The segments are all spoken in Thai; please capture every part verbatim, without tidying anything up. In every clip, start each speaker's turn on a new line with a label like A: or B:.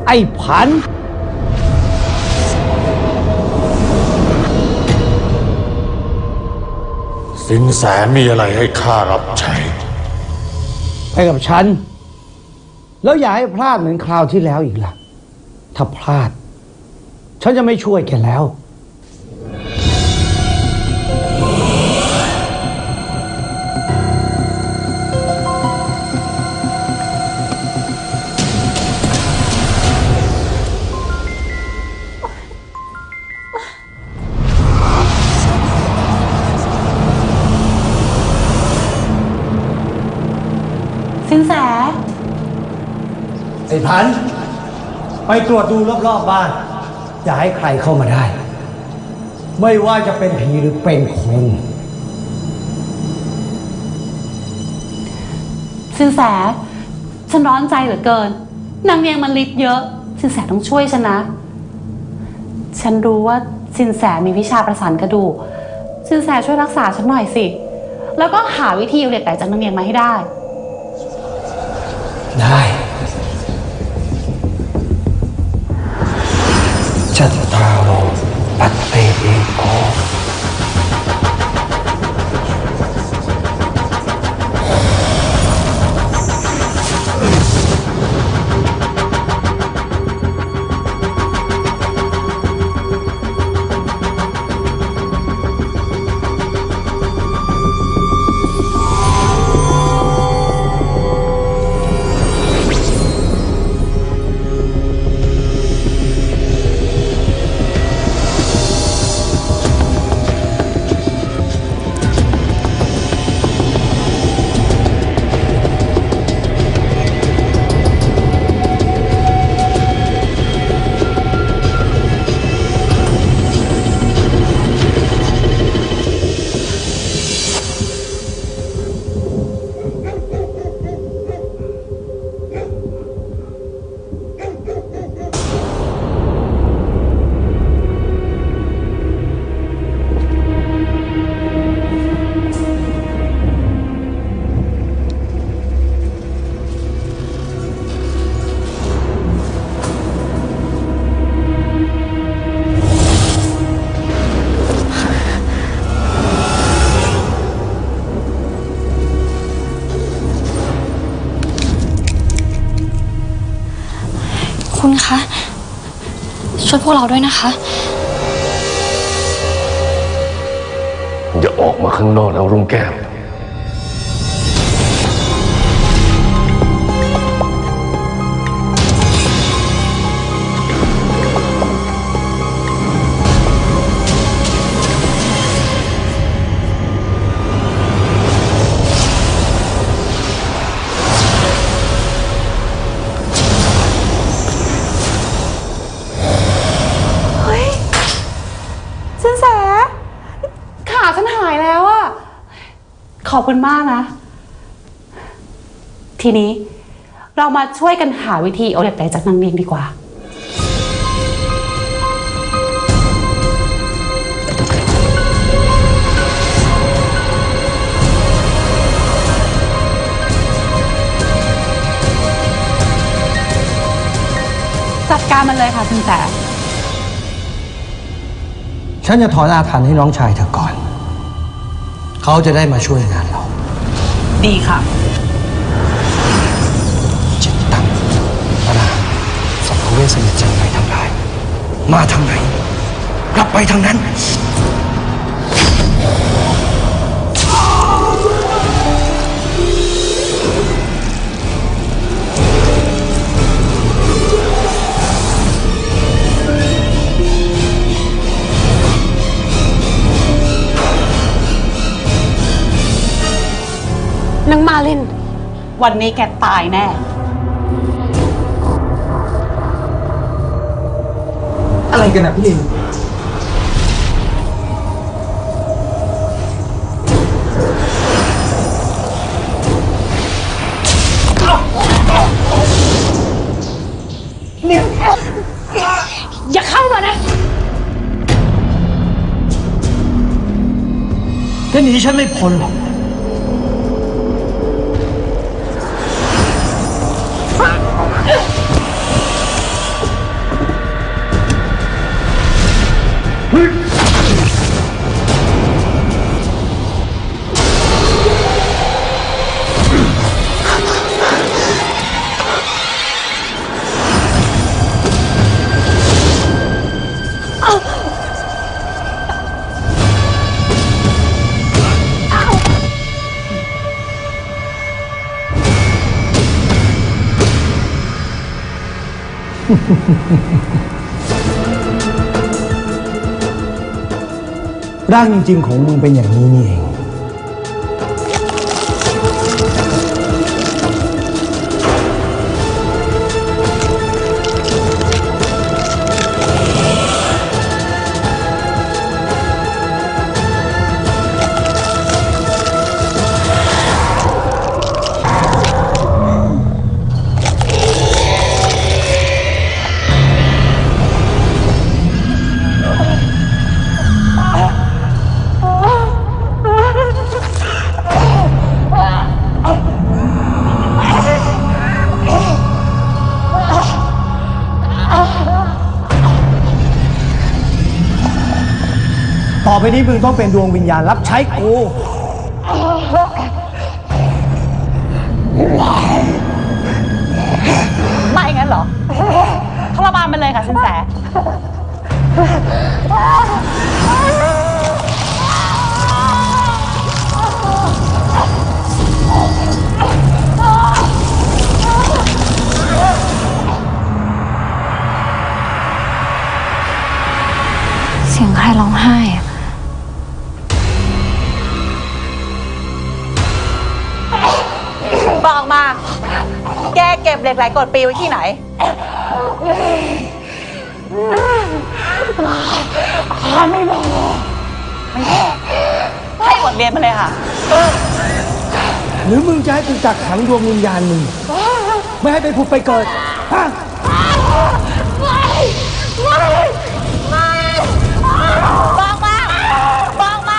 A: ไอ้พัน
B: สินแสมีอะไรให้ข้ารับใช้
A: ไปกับฉันแล้วอย่าให้พลาดเหมือนคราวที่แล้วอีกล่ะถ้าพลาดฉันจะไม่ช่วยแกแล้ว
C: สินแส
A: ไอ้พันไปตรวจดูรอบๆบ้านอย่าให้ใครเข้ามาได้ไม่ว่าจะเป็นผีหรือเป็นคน
C: สินแสฉันร้อนใจเหลือเกินนางเนียงมันฤทธิ์เยอะสินแสต้องช่วยฉันนะฉันรู้ว่าสินแสมีวิชาประสานกระดูกสินแสช่วยรักษาฉันหน่อยสิแล้วก็หาวิธีเอาเหล็กไหลจากนางเนียงมาให้ได้
A: ได้จัตตาโลปัตเตเอโก
D: คุณคะช่วยพวกเราด้วยนะคะ
B: อย่าออกมาข้างนอกแล้วรุ่งแก้ว
C: ขอบคุณมากนะทีนี้เรามาช่วยกันหาวิธีเอาเหล็กไหลจากนางเนียงดีกว่าจัดการมันเลยค่ะสินแส
A: ฉันจะถอนอาถรรพ์ให้น้องชายเธอก่อนเขาจะได้มาช่วยงานเรา
C: ดีค่ะ
A: จิตตังปราสัมภเวสนิจังไปทางใดมาทางไหนกลับไปทางนั้น
C: นางมาลินวันนี้แกตายแน่
A: อะไรกันนะพี่ลิน
C: นี่อย่าเข้ามานะ
A: แกหนีฉันไม่พ้นหรอกร่างจริงๆของมึงเป็นอย่างนี้นี่เองต่อไปนี้มึงต้องเป็นดวงวิญญาณรับใช้กู
C: ไม่งั้นเหรอทรมานมันเลยค่ะสินแส
D: เสียงใครร้องไห้อะ
C: บอกมาแกเก็บเหล็กไหลกดปีไว้ที่ไหนไม่บอกไม่บอกให้บทเรียนมาเลยค่ะ
A: หรือมึงจะให้กูกักขังดวงวิญญาณมึงไม่ให้ไปผุดไปเกิดฮะ
C: ไม่ไม่ไม่บอกมาบอกมา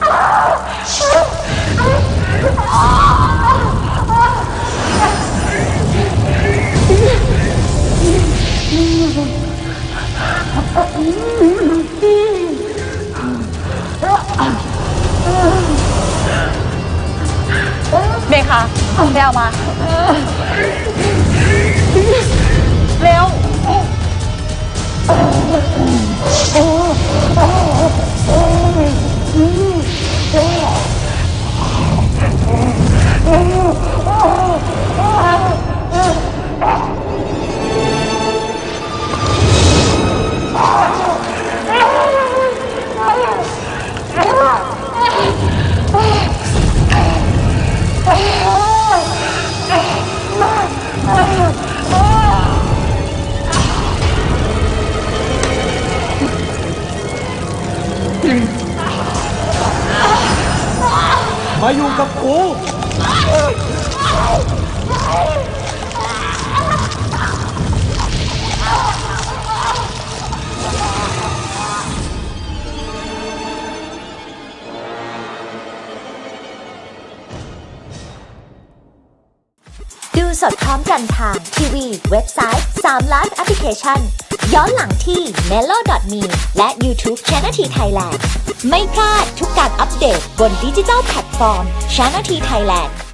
C: เบค่ะไปเอามาเร็ว
A: มาอยู่กับกู
E: ดูสดพร้อมกันทางทีวีเว็บไซต์สามล้านแอปพลิเคชันย้อนหลังที่ เมโล ดอท มี และ YouTube Channel T Thailand ไม่พลาดทุกการอัปเดตบนดิจิทัลแพลตฟอร์ม Channel T Thailand